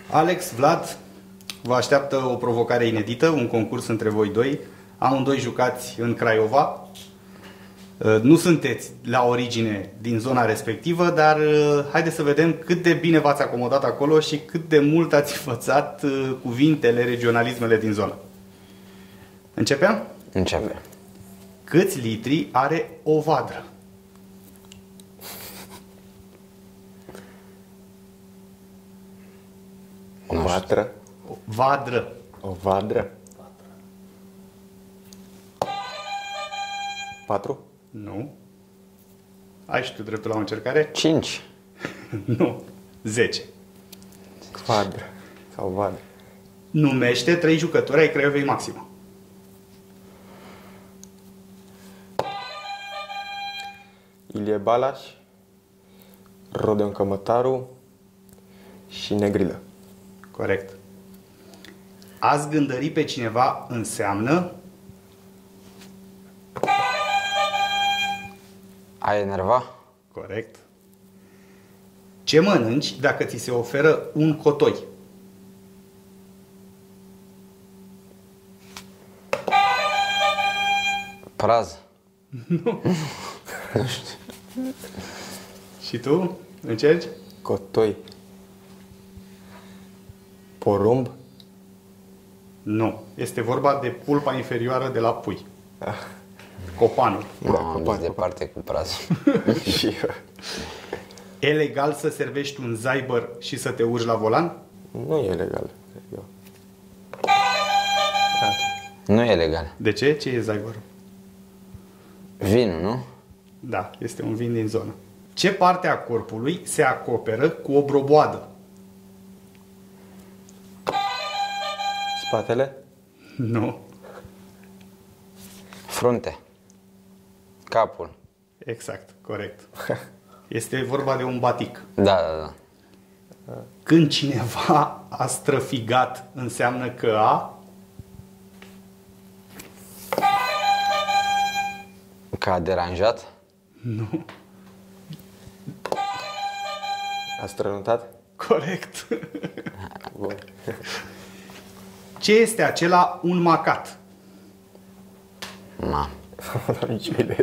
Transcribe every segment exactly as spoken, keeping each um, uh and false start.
Alex, Vlad, vă așteaptă o provocare inedită, un concurs între voi doi. Amândoi jucați în Craiova. Nu sunteți la origine din zona respectivă, dar haideți să vedem cât de bine v-ați acomodat acolo și cât de mult ați învățat cuvintele, regionalismele din zonă. Începem? Începem. Câți litri are o vadră? O vatră. O vadră. O vadră. Patru? Nu. Ai și tu dreptul la o încercare? Cinci. Nu. Zece. Vadră. Sau vadră. Numește trei jucători ai Craiovei Maxima. Ilie Balaș, Rodion Cămătaru și Negrilă. Corect. A zgândări pe cineva înseamnă... A enerva? Corect. Ce mănânci dacă ți se oferă un cotoi? Praz. Nu. Și tu? Încerci? Cotoi. Porumb. Nu. Este vorba de pulpa inferioară de la pui. Copanul. Da, am dus departe cu praz. Și eu. E legal să servești un zaibăr și să te urci la volan? Nu e legal. Eu. Nu e legal. De ce? Ce e zaibărul? Vinul, nu? Da, este un vin din zonă. Ce parte a corpului se acoperă cu o broboadă? Spatele. Nu. Frunte. Capul. Exact, corect. Este vorba de un batic. Da, da, da. Când cineva a străfigat, înseamnă că a... Că a deranjat? Nu. A strănutat. Corect. Bun. Ce este acela un macat? Ma. Nici o idee.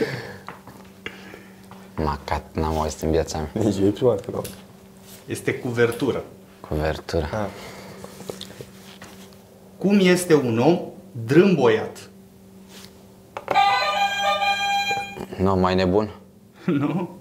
Macat, n-am auzit în viața mea. Nici eu e prima dată, nu. Este cuvertură. Cuvertură. Ah. Cum este un om drâmboiat? Nu, mai nebun? Nu?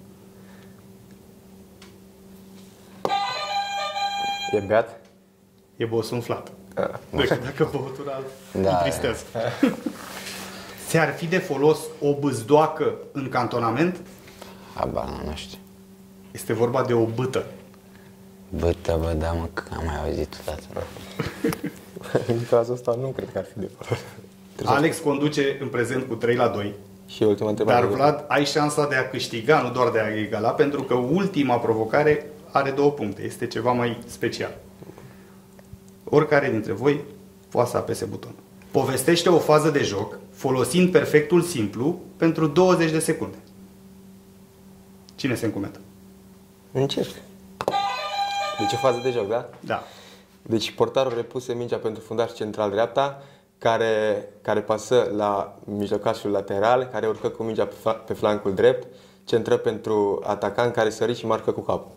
E beat? E bosunflat. Ah. Dacă, dacă băutura îl Da. întristează. Ți-ar fi de folos o bâzdoacă în cantonament? Aba, nu, nu știu. Este vorba de o bâtă. Bătă, bă, da, mă, că am mai auzit odată. În cazul ăsta nu cred că ar fi de folos. Alex conduce în prezent cu trei la doi. Și ultima întrebare. Dar, Vlad, ai șansa de a câștiga, nu doar de a egala, pentru că ultima provocare are două puncte. Este ceva mai special. Oricare dintre voi poate să apese butonul. Povestește o fază de joc folosind perfectul simplu pentru douăzeci de secunde. Cine se încumetă? Încerc. Deci o fază de joc, da? Da. Deci portarul repuse mingea pentru fundaș central dreapta, care, care pasă la mijlocașul lateral, care urcă cu mingea pe, fla- pe flancul drept, centră pentru atacant care sări și marcă cu capul.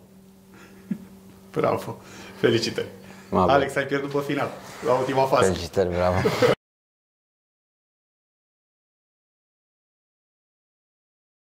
Bravo. Felicitări. Mă, Alex, ai pierdut pe final, la ultima fază. Felicitări, bravo.